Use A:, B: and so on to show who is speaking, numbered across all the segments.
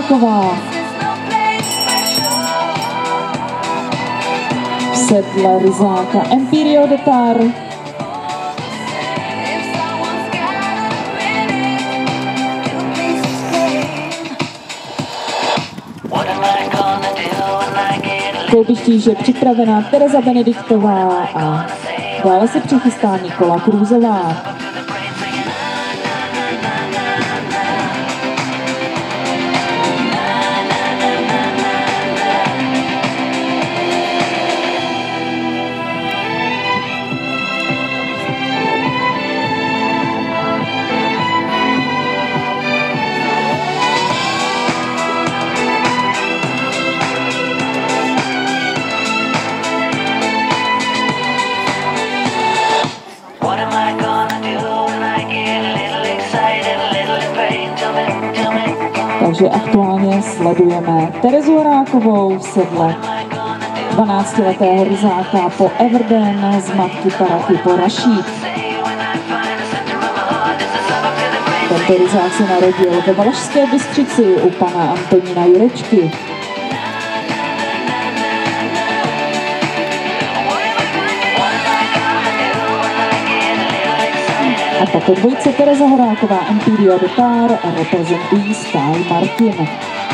A: Terezáková. V sedle Ryzáka Empirio de Tar. Kolbištíž je připravená Tereza Benediktová a dále se přichystá Nikola Krůzová. Takže aktuálně sledujeme Terezu Horákovou v sedle 12letého Ryzáka po Everden z matky Paraky po Rashid. Tento Ryzák se narodil ve Valašské Bystřici u pana Antonína Jurečky. A tato dvojice Tereza Horáková Empirio de Tar reprezentují stáj Martin.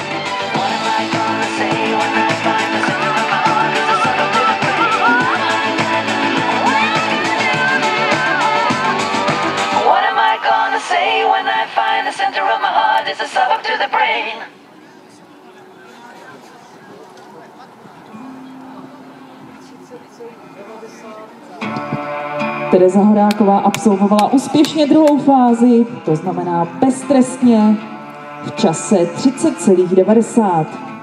A: Tereza Horáková absolvovala úspěšně druhou fázi, to znamená beztrestně v čase 30,90.